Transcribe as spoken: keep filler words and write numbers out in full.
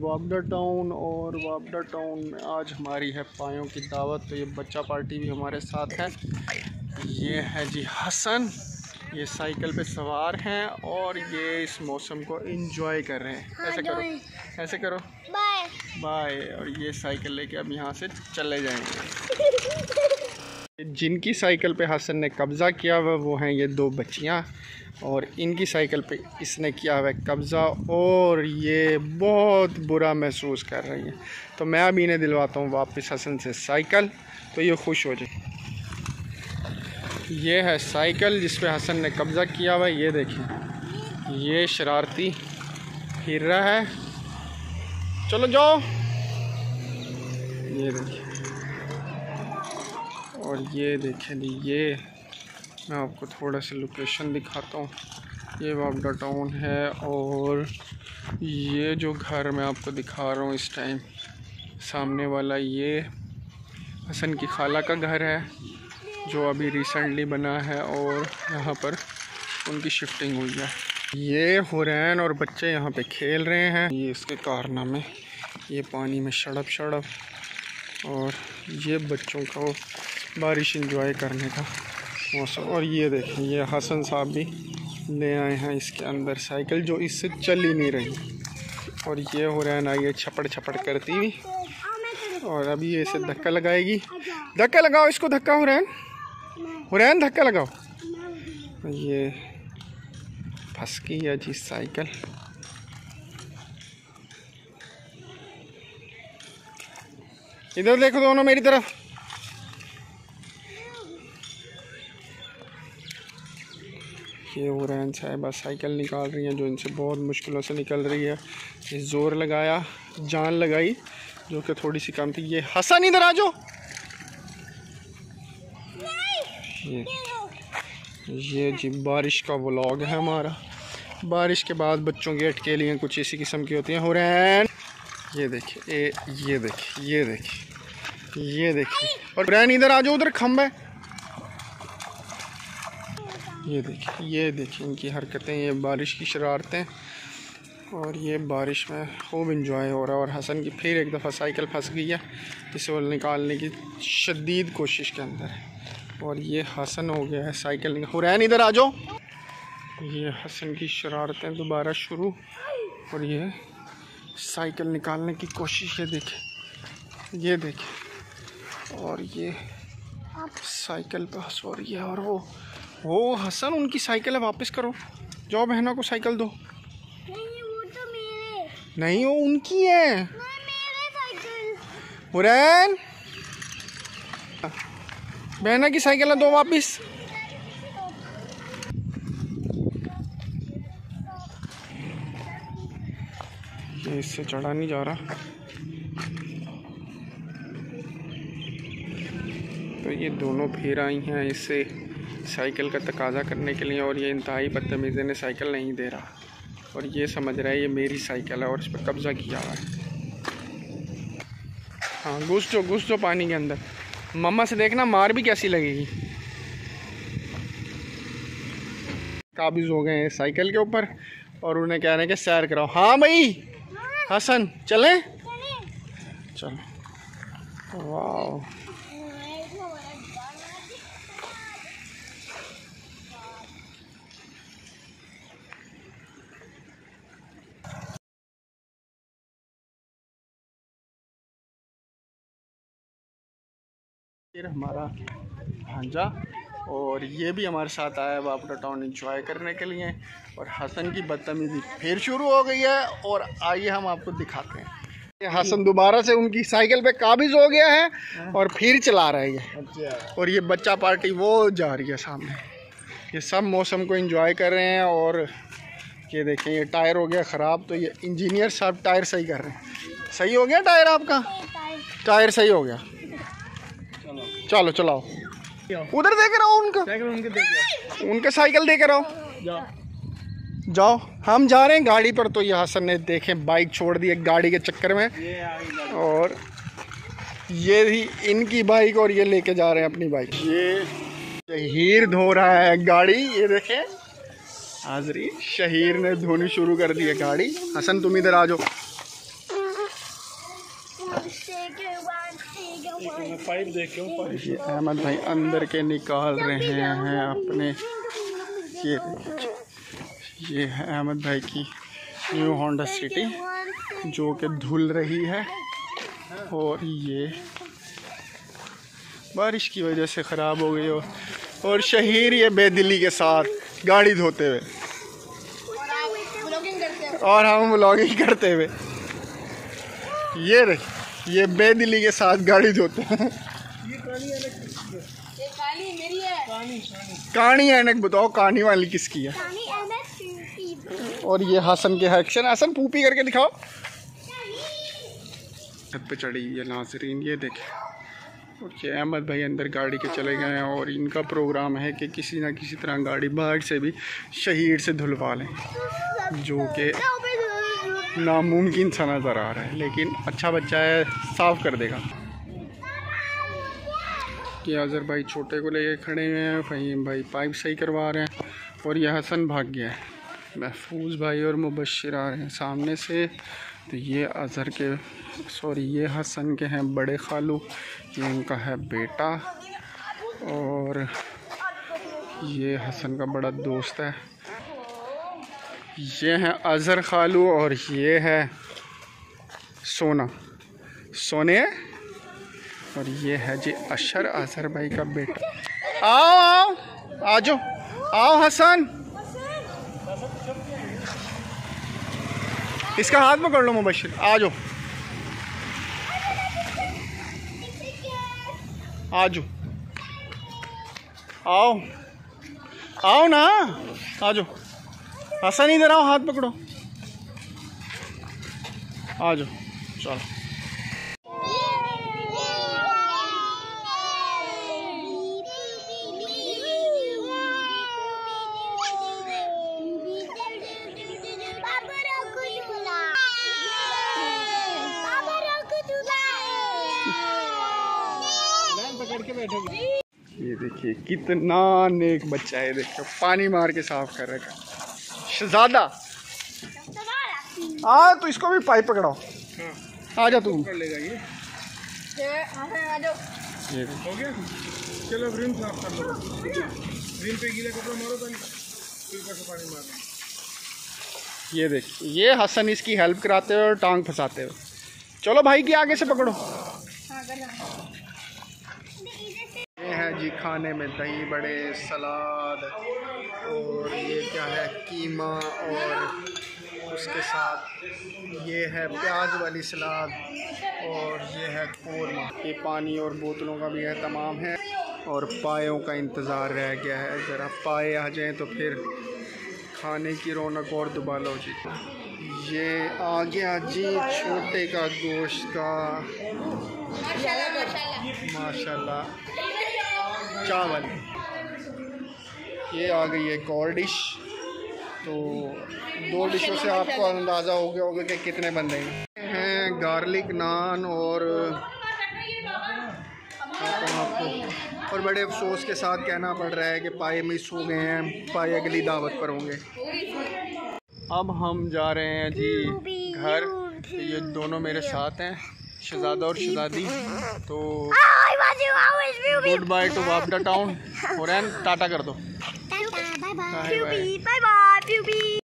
वापडा town, और वापडा town में आज हमारी है पायों की दावत। तो ये बच्चा पार्टी भी हमारे साथ है। ये है जी हसन, ये साइकिल पे सवार हैं और ये इस मौसम को एंजॉय कर रहे हैं। ऐसे करो, ऐसे करो, बाय बाय। और ये साइकिल लेके अब यहाँ से चले जाएंगे। जिनकी साइकिल पे हसन ने कब्ज़ा किया हुआ वो हैं ये दो बच्चियाँ, और इनकी साइकिल पे इसने किया हुआ कब्ज़ा, और ये बहुत बुरा महसूस कर रही हैं। तो मैं अब इन्हें दिलवाता हूँ वापस हसन से साइकिल, तो ये खुश हो जाए। ये है साइकिल जिस पे हसन ने कब्ज़ा किया हुआ है। ये देखें, ये शरारती फिर रहा है। चलो जाओ, ये देखिए। और ये देखें जी, ये मैं आपको थोड़ा सा लोकेशन दिखाता हूँ। ये वापडा टाउन है, और ये जो घर मैं आपको दिखा रहा हूँ इस टाइम सामने वाला, ये हसन की खाला का घर है जो अभी रिसेंटली बना है, और यहाँ पर उनकी शिफ्टिंग हुई है। ये हुरैन और बच्चे यहाँ पे खेल रहे हैं। ये इसके कारनामे, ये पानी में शड़प शड़प, और ये बच्चों को बारिश एंजॉय करने का मौसम। और ये देखें, ये हसन साहब भी ले आए हैं इसके अंदर साइकिल, जो इससे चल ही नहीं रही। और ये हुरैन आई है छपड़ छपड़ करती हुई, और अभी ये इसे धक्का लगाएगी। धक्का लगाओ इसको, धक्का हुरैन, हुरैन धक्का लगाओ। ये फंस गई है जी साइकिल। इधर देखो दोनों मेरी तरफ। ये हुरैन साहिबा साइकिल निकाल रही हैं, जो इनसे बहुत मुश्किलों से निकल रही है। ये ज़ोर लगाया, जान लगाई, जो कि थोड़ी सी कम थी। ये हसन इधर आ जाओ। ये ये जी बारिश का व्लॉग है हमारा। बारिश के बाद बच्चों की अटकेलियाँ कुछ इसी किस्म की होती हैं। हुरैन ये देखिए, ए ये देखिए, ये देखिए, ये देखिए। और हुरैन इधर आ जाओ, उधर खंभा है। ये देखिए, ये देखिए इनकी हरकतें, ये बारिश की शरारतें। और ये बारिश में खूब इंजॉय हो रहा है। और हसन की फिर एक दफ़ा साइकिल फंस गई है, इसे वो निकालने की शदीद कोशिश के अंदर है। और ये हसन हो गया है साइकिल निकाल। हुरैन इधर आ जाओ। ये हसन की शरारतें दोबारा शुरू, और ये साइकिल निकालने की कोशिश। ये देखें, ये देखें। और ये साइकिल पे हंस हो रही है। और वो वो हसन उनकी साइकिल है, वापस करो, जाओ बहना को साइकिल दो। नहीं, वो तो मेरे नहीं, वो उनकी है। मेरे साइकिल। हुरैन बहना की साइकिल है, दो वापस। ये इससे चढ़ा नहीं जा रहा। तो ये दोनों फिर आई हैं इससे साइकिल का तकाजा करने के लिए, और ये इंतहाई बदतमीज़ी ने साइकिल नहीं दे रहा, और ये समझ रहा है ये मेरी साइकिल है और इस पर कब्ज़ा किया हुआ है। हाँ, घुस जो घुस जो पानी के अंदर। मम्मा से देखना मार भी कैसी लगेगी। काबिज हो गए हैं साइकिल के ऊपर, और उन्हें कह रहे हैं कि सैर कराओ। हाँ भाई हसन, चलें? चलो। वाह, फिर हमारा भांजा, और ये भी हमारे साथ आया है वापडा टाउन एंजॉय करने के लिए। और हसन की बदतमीजी फिर शुरू हो गई है, और आइए हम आपको दिखाते हैं। हसन दोबारा से उनकी साइकिल पे काबिज हो गया है और फिर चला रहा है ये। और ये बच्चा पार्टी वो जा रही है सामने। ये सब मौसम को एंजॉय कर रहे हैं। और ये देखें, ये टायर हो गया ख़राब, तो ये इंजीनियर साहब टायर सही कर रहे हैं। सही हो गया टायर आपका? टायर सही हो गया। चलो चलाओ, उधर देख रहा हूँ उनका उनके देख उनके साइकिल देख रहा हूँ। जाओ जाओ, हम जा रहे हैं गाड़ी पर। तो ये हसन ने देखें बाइक छोड़ दी एक गाड़ी के चक्कर में, और ये भी इनकी बाइक, और ये लेके जा रहे हैं अपनी बाइक। ये शहीर धो रहा है गाड़ी, ये देखें हाजरी, शहीर ने धोनी शुरू कर दी है गाड़ी। हसन तुम इधर आ जाओ। पाइप देख के ये अहमद भाई अंदर के निकाल रहे हैं अपने। ये ये है अहमद भाई की न्यू होंडा सिटी जो कि धुल रही है, और ये बारिश की वजह से ख़राब हो गई हो। और शहीर ये बेदिली के साथ गाड़ी धोते हुए, और हम व्लॉगिंग करते हुए। ये रही, ये बेदिली के साथ गाड़ी धोते हैं। कहानी ऐनक बताओ, कहानी वाली किसकी है? और ये हसन के एक्शन, हसन पूपी करके दिखाओ। छत पे चढ़ी ये नाजरीन, ये देखे। और ये अहमद भाई अंदर गाड़ी के चले गए हैं, और इनका प्रोग्राम है कि किसी ना किसी तरह गाड़ी बाहर से भी शहीर से धुलवा लें, जो कि नामुमकिन सा नज़र आ रहा है, लेकिन अच्छा बच्चा है, साफ़ कर देगा। कि अज़हर भाई छोटे को लेके खड़े हुए हैं, फ़हीम भाई पाइप सही करवा रहे हैं, और यह हसन भाग गया है। महफूज भाई और मुबशिर आ रहे हैं सामने से। तो ये अज़हर के सॉरी ये हसन के हैं बड़े खालू, ये उनका है बेटा, और ये हसन का बड़ा दोस्त है। ये हैं अज़हर खालू, और ये है सोना सोने, और ये है जी अशर अज़हर भाई का बेटा। आओ आओ आ जाओ, आओ हसन, इसका हाथ पकड़ लो मुबशिर, आ जाओ आ जाओ, आओ आओ ना, आ जाओ हसन, इधर आओ, हाथ पकड़ो, आ जाओ, चलो। ये देखिए कितना नेक बच्चा है, देखो पानी मार के साफ कर रखा शहजादा। आ तो इसको भी पाइप पकड़ाओ, आ जा तू कर लेगा ये। ये हो गया, चलो अब रिम साफ कर लो, रिम पे गीला कपड़ा मारो, फिर से पानी मारो। ये देख, ये हसन इसकी हेल्प कराते हुए और टांग फंसाते हुए। चलो भाई की आगे से पकड़ो। ये है जी खाने में दही बड़े, सलाद, और ये क्या है कीमा, और उसके साथ ये है प्याज वाली सलाद, और ये है कोरमा। ये पानी और बोतलों का भी एहतमाम है, और पायों का इंतज़ार रह गया है। ज़रा पाए आ जाएं तो फिर खाने की रौनक और दुबाला हो जी। ये आ गया जी छोटे का गोश्त का माशाल्लाह चावल। ये आ गई एक और डिश। तो दो डिशों से आपको अंदाज़ा हो गया होगा कि कितने बंदे हैं। गार्लिक नान, और आपको और बड़े अफसोस के साथ कहना पड़ रहा है कि पाए मिस हो गए हैं, पाए अगली दावत पर होंगे। अब हम जा रहे हैं जी घर। ये दोनों मेरे साथ हैं, शहजादा और शहजादी। तो गुड बाय टू वापडा टाउन। और टाटा कर दो, बाय बाय बाय बाय।